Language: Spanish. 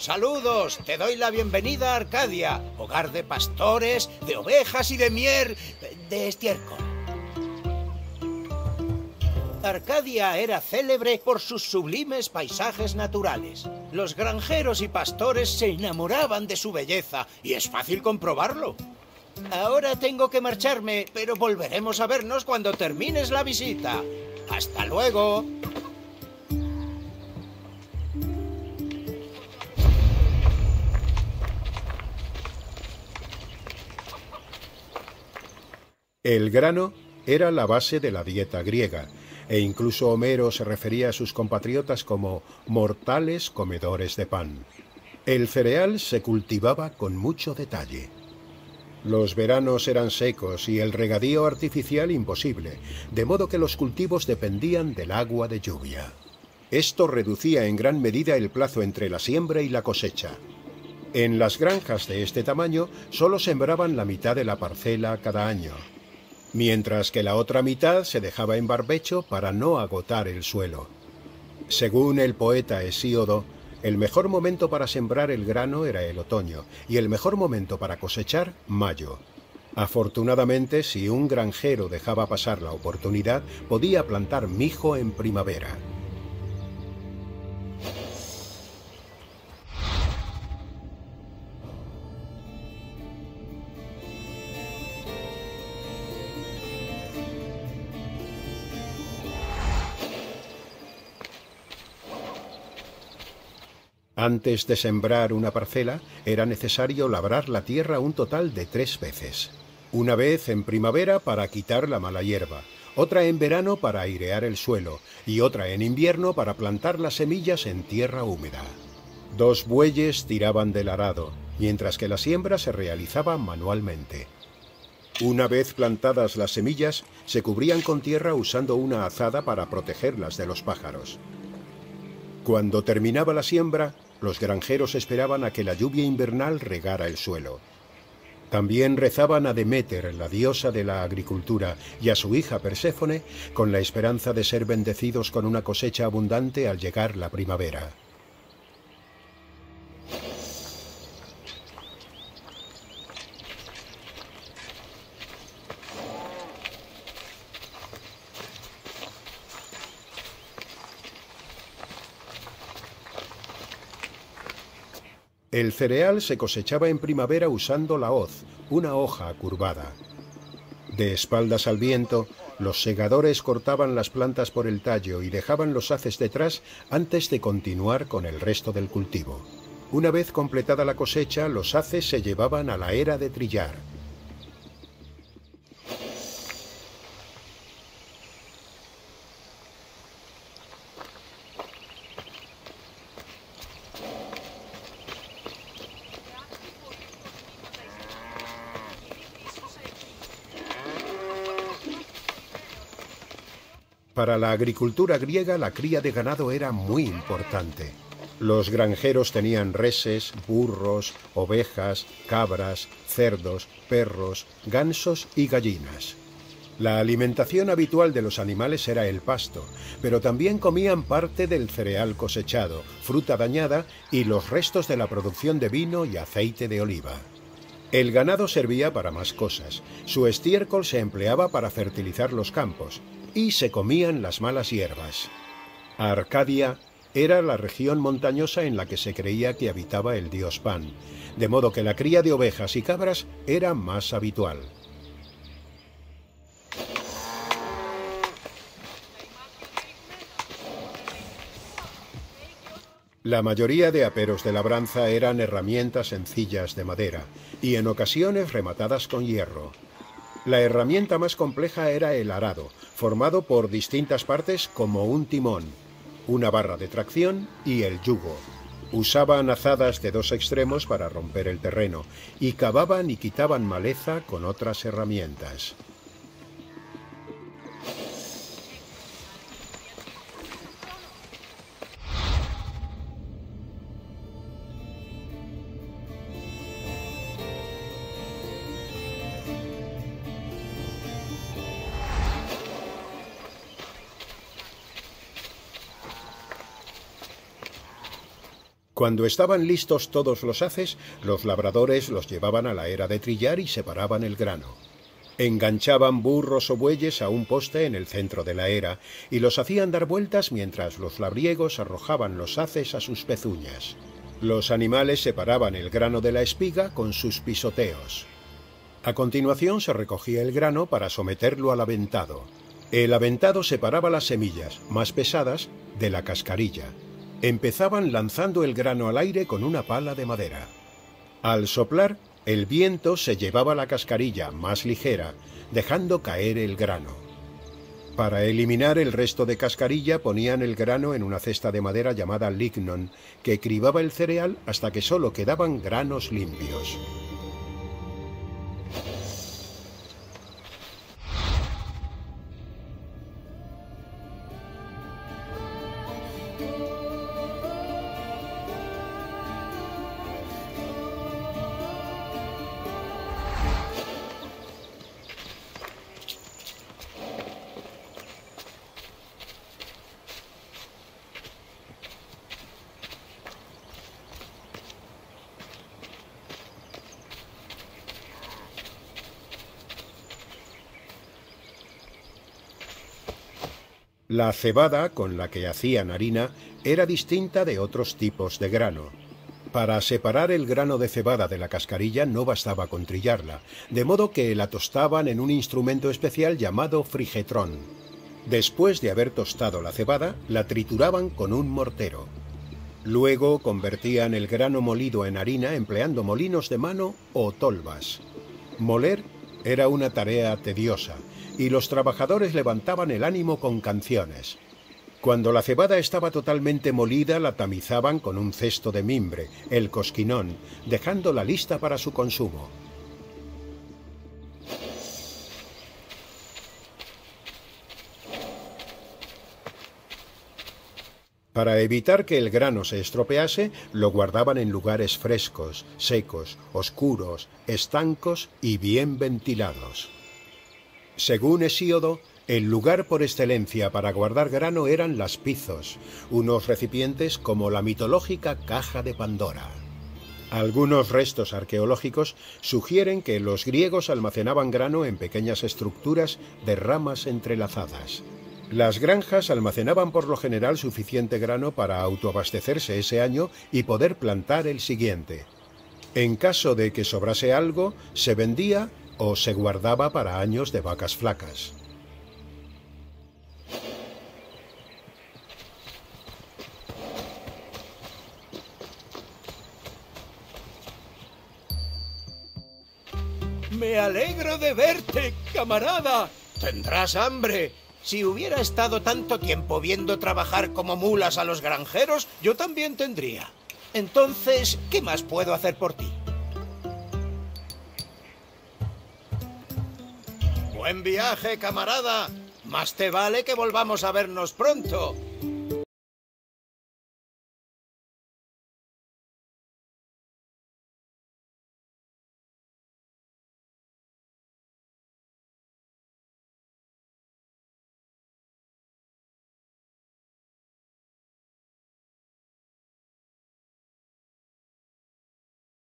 Saludos, te doy la bienvenida a Arcadia, hogar de pastores, de ovejas y de miel, de estiércol. Arcadia era célebre por sus sublimes paisajes naturales. Los granjeros y pastores se enamoraban de su belleza, y es fácil comprobarlo. Ahora tengo que marcharme, pero volveremos a vernos cuando termines la visita. ¡Hasta luego! El grano era la base de la dieta griega, e incluso Homero se refería a sus compatriotas como mortales comedores de pan. El cereal se cultivaba con mucho detalle. Los veranos eran secos y el regadío artificial imposible, de modo que los cultivos dependían del agua de lluvia. Esto reducía en gran medida el plazo entre la siembra y la cosecha. En las granjas de este tamaño solo sembraban la mitad de la parcela cada año, mientras que la otra mitad se dejaba en barbecho para no agotar el suelo. Según el poeta Hesíodo, el mejor momento para sembrar el grano era el otoño, y el mejor momento para cosechar, mayo. Afortunadamente, si un granjero dejaba pasar la oportunidad, podía plantar mijo en primavera. Antes de sembrar una parcela, era necesario labrar la tierra un total de 3 veces. Una vez en primavera para quitar la mala hierba, otra en verano para airear el suelo y otra en invierno para plantar las semillas en tierra húmeda. 2 bueyes tiraban del arado, mientras que la siembra se realizaba manualmente. Una vez plantadas las semillas, se cubrían con tierra usando una azada para protegerlas de los pájaros. Cuando terminaba la siembra, los granjeros esperaban a que la lluvia invernal regara el suelo. También rezaban a Deméter, la diosa de la agricultura, y a su hija Perséfone, con la esperanza de ser bendecidos con una cosecha abundante al llegar la primavera. El cereal se cosechaba en primavera usando la hoz, una hoja curvada. De espaldas al viento, los segadores cortaban las plantas por el tallo y dejaban los haces detrás antes de continuar con el resto del cultivo. Una vez completada la cosecha, los haces se llevaban a la era de trillar. Para la agricultura griega, la cría de ganado era muy importante. Los granjeros tenían reses, burros, ovejas, cabras, cerdos, perros, gansos y gallinas. La alimentación habitual de los animales era el pasto, pero también comían parte del cereal cosechado, fruta dañada y los restos de la producción de vino y aceite de oliva. El ganado servía para más cosas. Su estiércol se empleaba para fertilizar los campos y se comían las malas hierbas. Arcadia era la región montañosa en la que se creía que habitaba el dios Pan, de modo que la cría de ovejas y cabras era más habitual. La mayoría de aperos de labranza eran herramientas sencillas de madera y en ocasiones rematadas con hierro. La herramienta más compleja era el arado, formado por distintas partes como un timón, una barra de tracción y el yugo. Usaban azadas de 2 extremos para romper el terreno y cavaban y quitaban maleza con otras herramientas. Cuando estaban listos todos los haces, los labradores los llevaban a la era de trillar y separaban el grano. Enganchaban burros o bueyes a un poste en el centro de la era y los hacían dar vueltas mientras los labriegos arrojaban los haces a sus pezuñas. Los animales separaban el grano de la espiga con sus pisoteos. A continuación se recogía el grano para someterlo al aventado. El aventado separaba las semillas, más pesadas, de la cascarilla. Empezaban lanzando el grano al aire con una pala de madera. Al soplar, el viento se llevaba la cascarilla más ligera, dejando caer el grano. Para eliminar el resto de cascarilla ponían el grano en una cesta de madera llamada lignon, que cribaba el cereal hasta que solo quedaban granos limpios. La cebada con la que hacían harina era distinta de otros tipos de grano. Para separar el grano de cebada de la cascarilla no bastaba con trillarla, de modo que la tostaban en un instrumento especial llamado frigetrón. Después de haber tostado la cebada, la trituraban con un mortero. Luego convertían el grano molido en harina empleando molinos de mano o tolvas. Moler era una tarea tediosa, y los trabajadores levantaban el ánimo con canciones. Cuando la cebada estaba totalmente molida, la tamizaban con un cesto de mimbre, el cosquinón, dejándola lista para su consumo. Para evitar que el grano se estropease, lo guardaban en lugares frescos, secos, oscuros, estancos y bien ventilados. Según Hesíodo, el lugar por excelencia para guardar grano eran las pizos, unos recipientes como la mitológica caja de Pandora. Algunos restos arqueológicos sugieren que los griegos almacenaban grano en pequeñas estructuras de ramas entrelazadas. Las granjas almacenaban por lo general suficiente grano para autoabastecerse ese año y poder plantar el siguiente. En caso de que sobrase algo, se vendía o se guardaba para años de vacas flacas. Me alegro de verte, camarada. ¿Tendrás hambre? Si hubiera estado tanto tiempo viendo trabajar como mulas a los granjeros, yo también tendría. Entonces, ¿qué más puedo hacer por ti? Buen viaje, camarada. Más te vale que volvamos a vernos pronto.